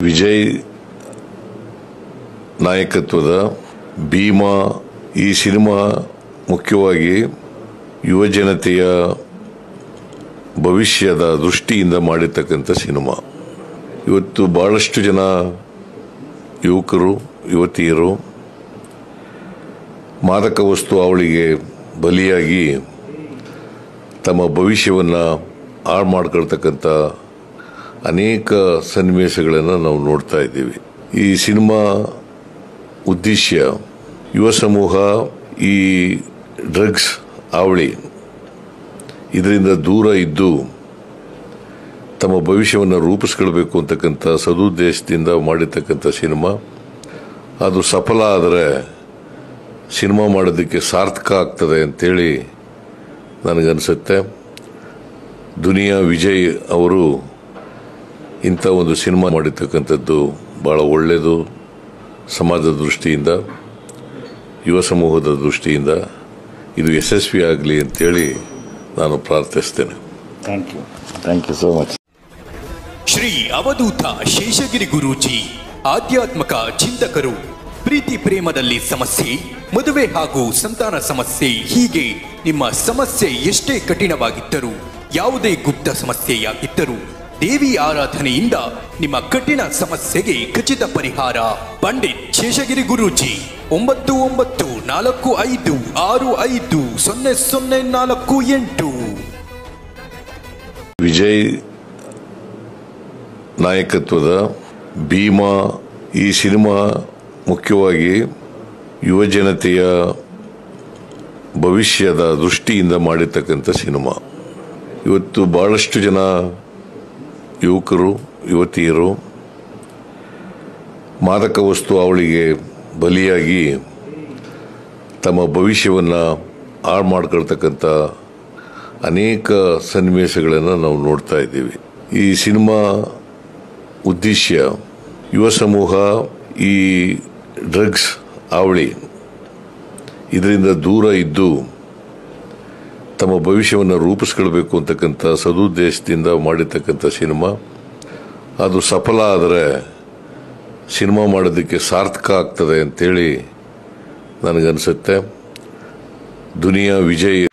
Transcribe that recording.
ವಿಜಯ್ ನಾಯಕತ್ವದ ಭೀಮಾ ಈ ಸಿನಿಮಾ ಮುಖ್ಯವಾಗಿ ಯುವ ಜನತೆಯ ಭವಿಷ್ಯದ ದೃಷ್ಟಿಯಿಂದ ಮಾಡಿರ್ತಕ್ಕಂಥ ಸಿನಿಮಾ. ಇವತ್ತು ಬಹಳಷ್ಟು ಜನ ಯುವಕರು ಯುವತಿಯರು ಮಾದಕ ವಸ್ತು ಅವಳಿಗೆ ಬಲಿಯಾಗಿ ತಮ್ಮ ಭವಿಷ್ಯವನ್ನು ಹಾಳು ಮಾಡ್ಕೊಳ್ತಕ್ಕಂಥ ಅನೇಕ ಸನ್ನಿವೇಶಗಳನ್ನು ನಾವು ನೋಡ್ತಾ ಇದ್ದೀವಿ. ಈ ಸಿನಿಮಾ ಉದ್ದೇಶ ಯುವ ಸಮೂಹ ಈ ಡ್ರಗ್ಸ್ ಅವಳಿ ಇದರಿಂದ ದೂರ ಇದ್ದು ತಮ್ಮ ಭವಿಷ್ಯವನ್ನು ರೂಪಿಸ್ಕೊಳ್ಬೇಕು ಅಂತಕ್ಕಂಥ ಸದುದ್ದೇಶದಿಂದ ಮಾಡಿರ್ತಕ್ಕಂಥ ಸಿನಿಮಾ. ಅದು ಸಫಲ ಆದರೆ ಸಿನಿಮಾ ಮಾಡೋದಕ್ಕೆ ಸಾರ್ಥಕ ಆಗ್ತದೆ ಅಂತೇಳಿ ನನಗನ್ಸುತ್ತೆ. ದುನಿಯಾ ವಿಜಯ್ ಅವರು ಇಂಥ ಒಂದು ಸಿನಿಮಾ ಮಾಡಿರ್ತಕ್ಕಂಥದ್ದು ಭಾಳ ಒಳ್ಳೆಯದು. ಸಮಾಜದ ದೃಷ್ಟಿಯಿಂದ, ಯುವ ಸಮೂಹದ ದೃಷ್ಟಿಯಿಂದ ಇದು ಯಶಸ್ವಿ ಆಗಲಿ ಅಂತೇಳಿ ನಾನು ಪ್ರಾರ್ಥಿಸ್ತೇನೆ. Thank you so much. Shri Avadhuta Sheshagiri Guruji ಆಧ್ಯಾತ್ಮಿಕ ಚಿಂತಕರು. ಪ್ರೀತಿ ಪ್ರೇಮದಲ್ಲಿ ಸಮಸ್ಯೆ, ಮದುವೆ ಹಾಗೂ ಸಂತಾನ ಸಮಸ್ಯೆ, ಹೀಗೆ ನಿಮ್ಮ ಸಮಸ್ಯೆ ಎಷ್ಟೇ ಕಠಿಣವಾಗಿದ್ದರೂ, ಯಾವುದೇ ಗುಪ್ತ ಸಮಸ್ಯೆಯಾಗಿದ್ದರೂ ದೇವಿ ಆರಾಧನೆಯಿಂದ ನಿಮ್ಮ ಕಠಿಣ ಸಮಸ್ಯೆಗೆ ಖಚಿತ ಪರಿಹಾರ. ಪಂಡಿತ್ ಶೇಷಗಿರಿ ಗುರೂಜಿ 9945650048. ವಿಜಯ್ ನಾಯಕತ್ವದ ಭೀಮಾ ಈ ಸಿನಿಮಾ ಮುಖ್ಯವಾಗಿ ಯುವ ಜನತೆಯ ಭವಿಷ್ಯದ ದೃಷ್ಟಿಯಿಂದ ಮಾಡಿರ್ತಕ್ಕಂಥ ಸಿನಿಮಾ. ಇವತ್ತು ಬಹಳಷ್ಟು ಜನ ಯುವಕರು ಯುವತಿಯರು ಮಾದಕ ವಸ್ತು ಅವಳಿಗೆ ಬಲಿಯಾಗಿ ತಮ್ಮ ಭವಿಷ್ಯವನ್ನು ಹಾಳು ಮಾಡ್ಕೊಳ್ತಕ್ಕಂಥ ಅನೇಕ ಸನ್ನಿವೇಶಗಳನ್ನು ನಾವು ನೋಡ್ತಾ ಇದ್ದೀವಿ. ಈ ಸಿನಿಮಾ ಉದ್ದೇಶ ಯುವ ಸಮೂಹ ಈ ಡ್ರಗ್ಸ್ ಅವಳಿ ಇದರಿಂದ ದೂರ ಇದ್ದು ತಮ್ಮ ಭವಿಷ್ಯವನ್ನು ರೂಪಿಸ್ಕೊಳ್ಬೇಕು ಅಂತಕ್ಕಂಥ ಸದುದ್ದೇಶದಿಂದ ಮಾಡಿರ್ತಕ್ಕಂಥ ಸಿನಿಮಾ. ಅದು ಸಫಲ ಆದರೆ ಸಿನಿಮಾ ಮಾಡೋದಕ್ಕೆ ಸಾರ್ಥಕ ಆಗ್ತದೆ ಅಂತೇಳಿ ನನಗನ್ಸುತ್ತೆ. ದುನಿಯಾ ವಿಜಯ್